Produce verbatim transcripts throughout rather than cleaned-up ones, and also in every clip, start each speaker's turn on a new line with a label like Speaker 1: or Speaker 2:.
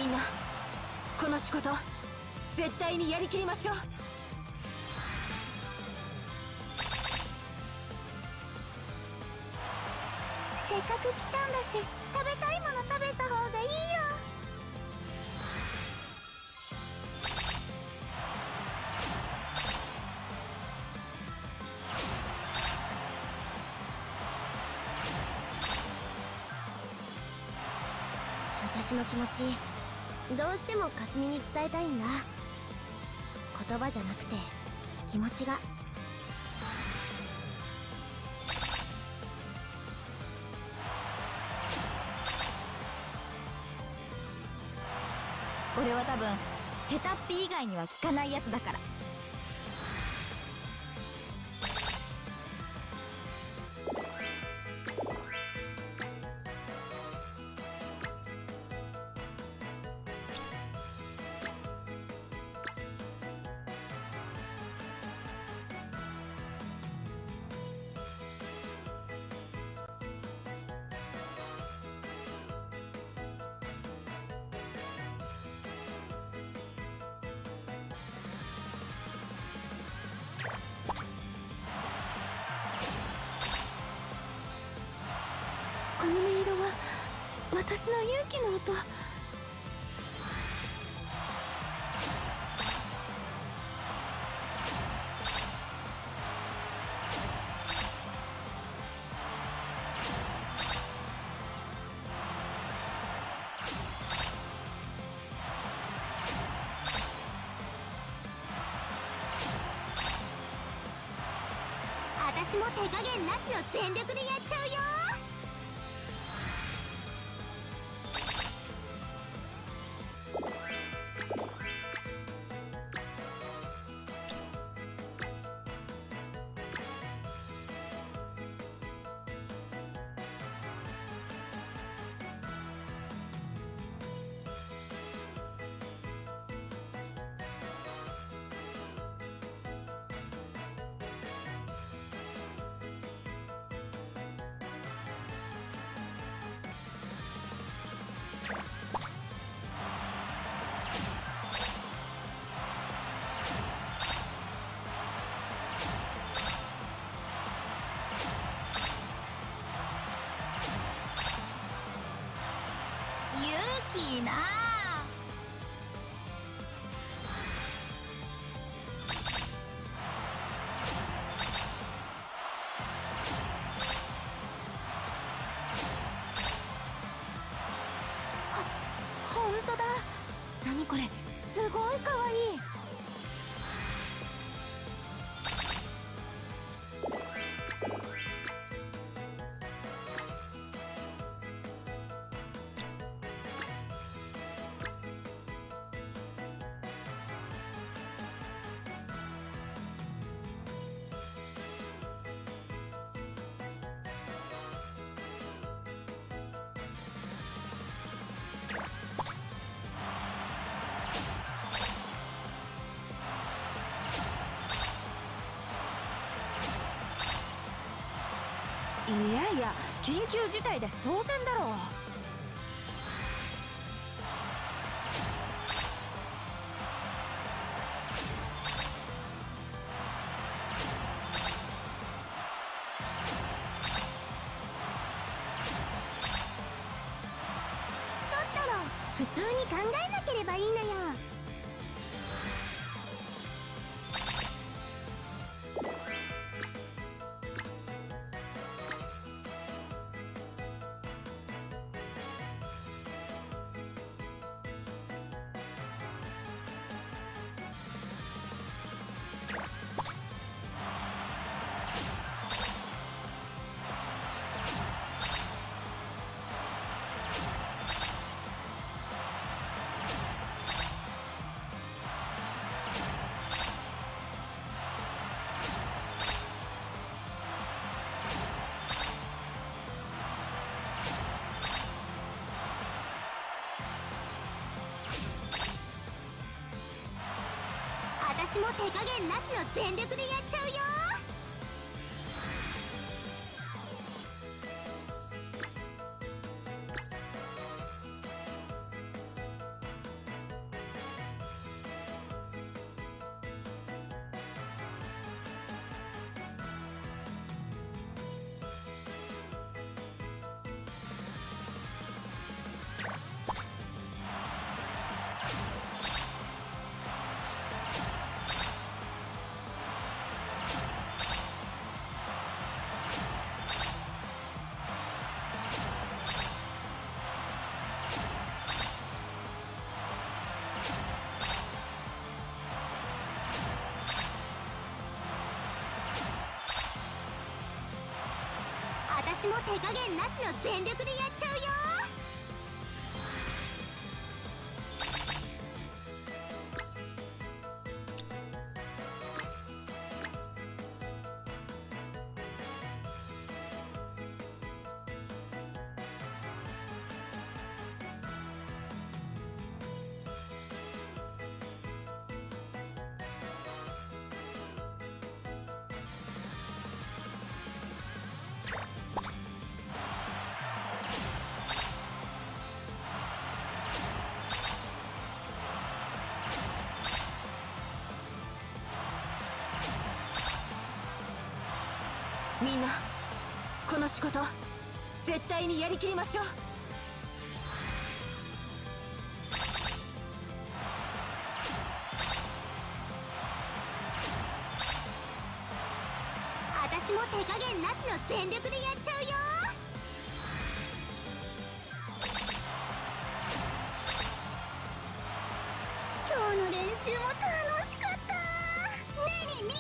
Speaker 1: みんな、この仕事絶対にやりきりましょう。
Speaker 2: せっかく来たんだし、食べたいもの食べた方がいいよ。私の気持ち、どうしてもかすみに伝えたいんだ。言葉じゃなくて気持ちが。
Speaker 1: 俺は多分ヘタッピ以外には効かないやつだから。
Speaker 2: この音色は私の勇気の音。私も手加減なしの全力でやっちゃうよ。
Speaker 1: いいなあ。
Speaker 2: ほんとだ。何これ、すごいかわいい。
Speaker 1: いやいや、緊急事態です。当然だろう。
Speaker 2: 普通に考えなければいいのよ。私も手加減なしの全力でやっちゃうよ。 私も手加減なしの全力でやっちゃうよ。
Speaker 1: みんなこの仕事絶対にやりきりましょう。
Speaker 2: 私も手加減なしの全力でやっちゃうよ。今日の練習も楽しかった。ねえリンリン、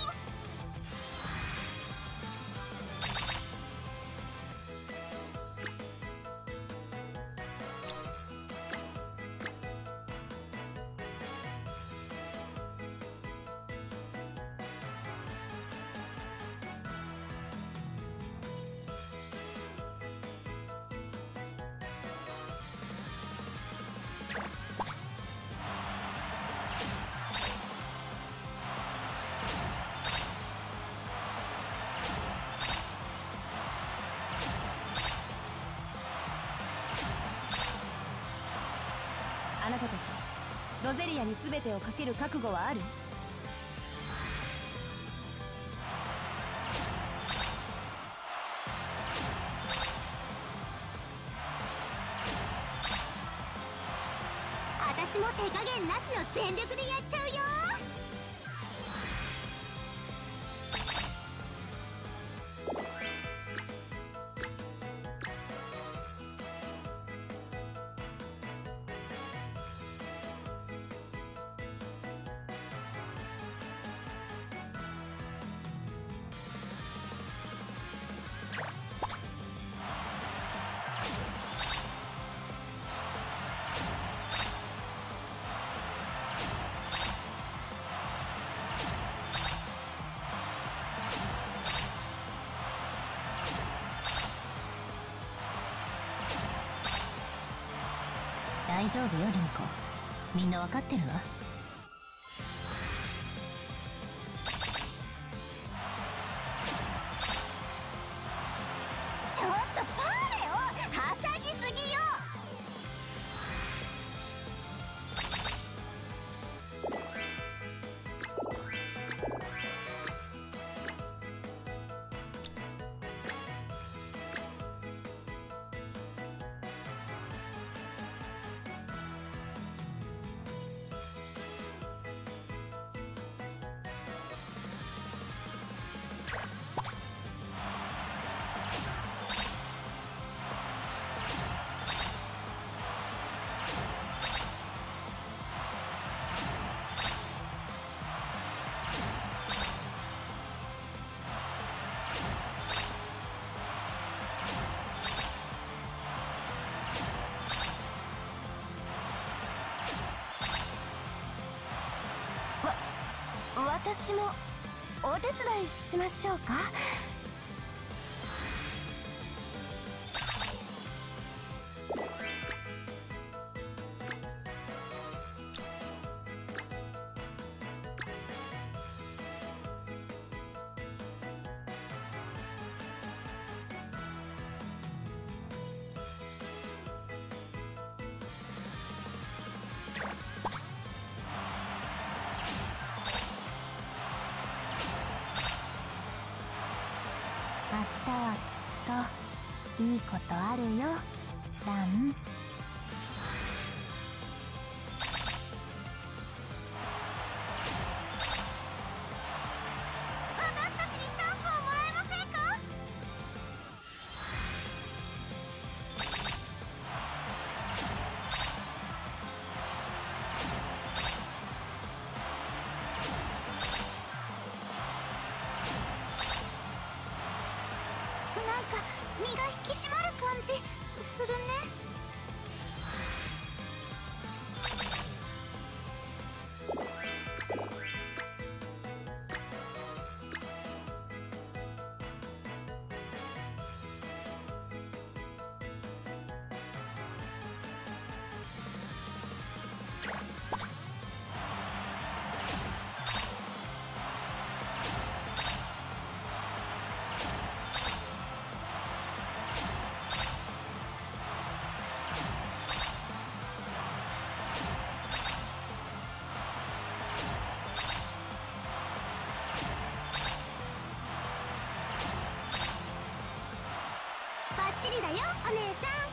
Speaker 1: あなたたちロゼリアに全てをかける覚悟はある？
Speaker 2: 私も手加減なしの全力でやっちゃうよ。
Speaker 1: 大丈夫よリンコ、みんなわかってるわ。
Speaker 2: ちょっとパーレよ、はしゃぎすぎよ。私もお手伝いしましょうか。明日はきっといいことあるよ、ラン。私たちにチャンスをもらえませんか？なんか身が引き締まる感じするね。バッチリだよお姉ちゃん。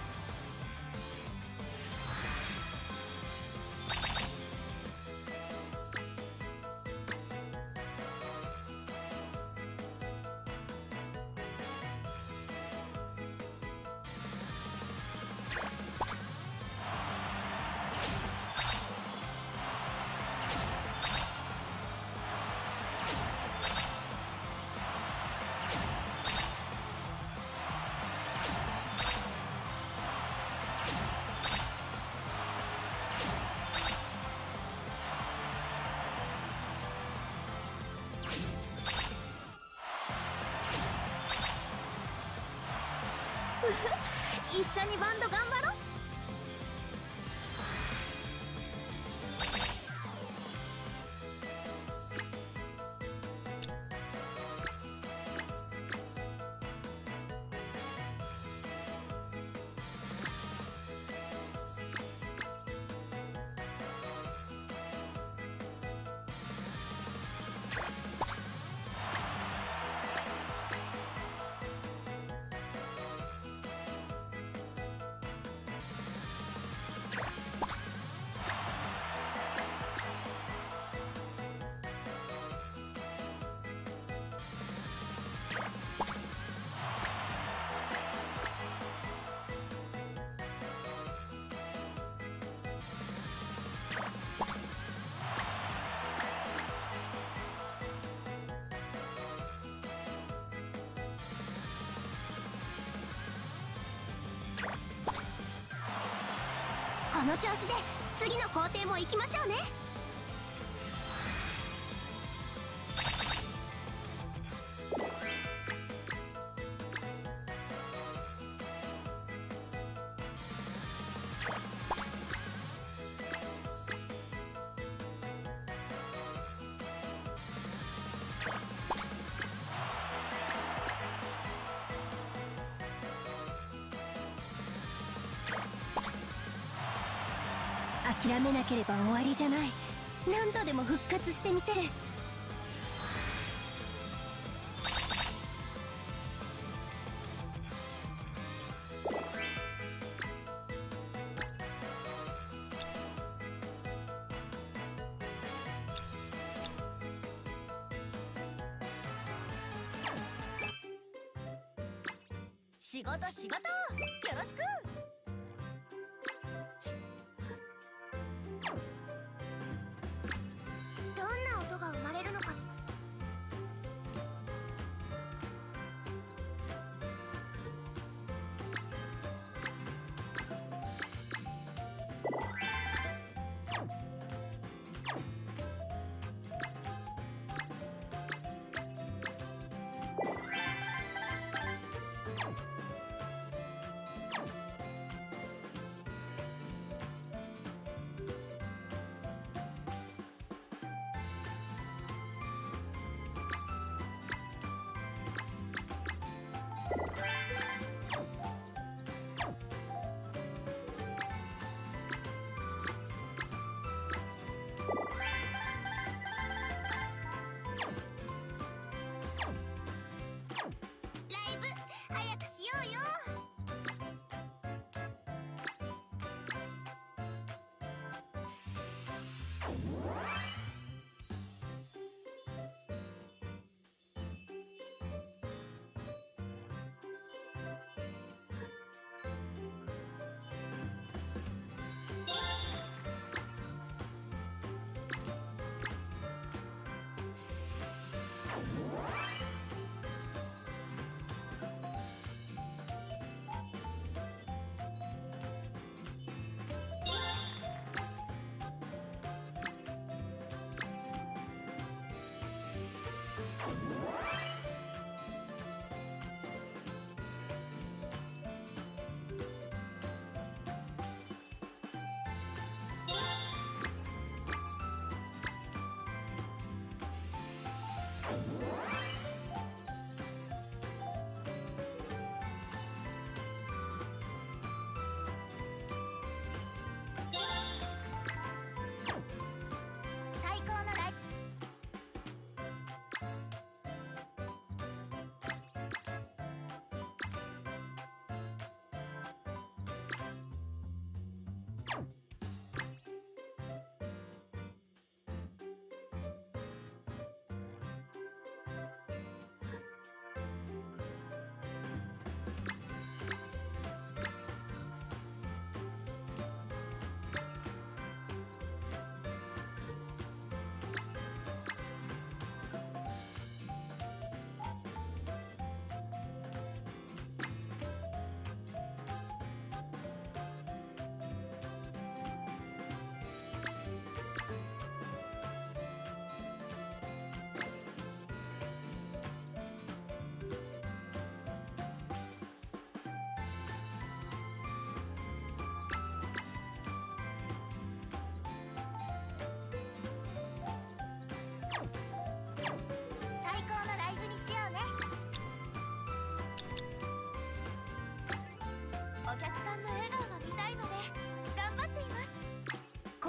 Speaker 2: 一緒にバンド頑張ろう。この調子で次の工程も行きましょうね。諦めなければ終わりじゃない。何度でも復活してみせる。仕事仕事、よろしく。どんな音が生まれるのか。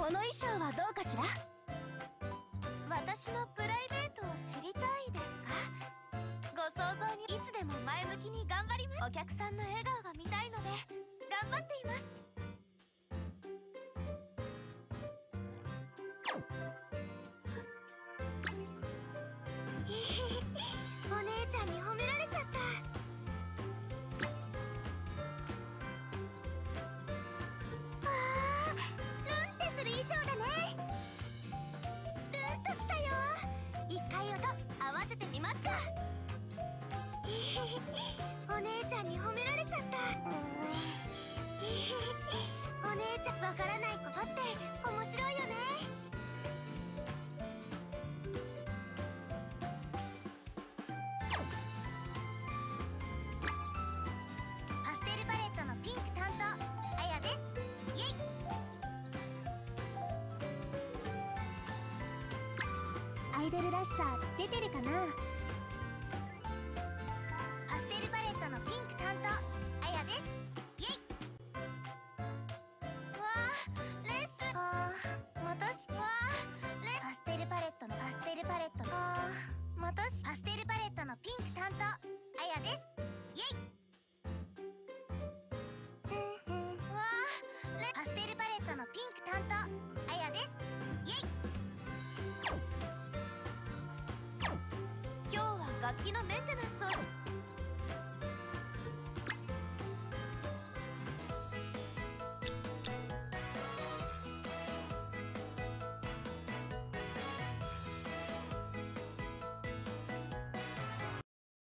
Speaker 1: この衣装はどうかしら。
Speaker 3: 私のプライベートを知りたいですか？ご想像にいつでも前向きに頑張ります。お客さんの笑顔が見たいので頑張っています。お姉ちゃんに褒められちゃった。わあ、ルンってする衣装だね。ルンときたよ。一回音合わせてみますか。お姉ちゃんに褒められちゃった。お姉ちゃん、わからないことって面白いよね。パステルパレットのピンク担当、あやです。イエイ。アイドルらしさ出てるかな。パステルパレットのピンク担当、あやです。イエイ。わあ、レッスン。あー、私はレパステルパレットのパステルパレットのあー、私パステルパレットのピンク担当、あやです。イエイ。うんうん。わあ、レパステルパレットのピンク担当、あやです。イエイ。今日は楽器のメンテナンス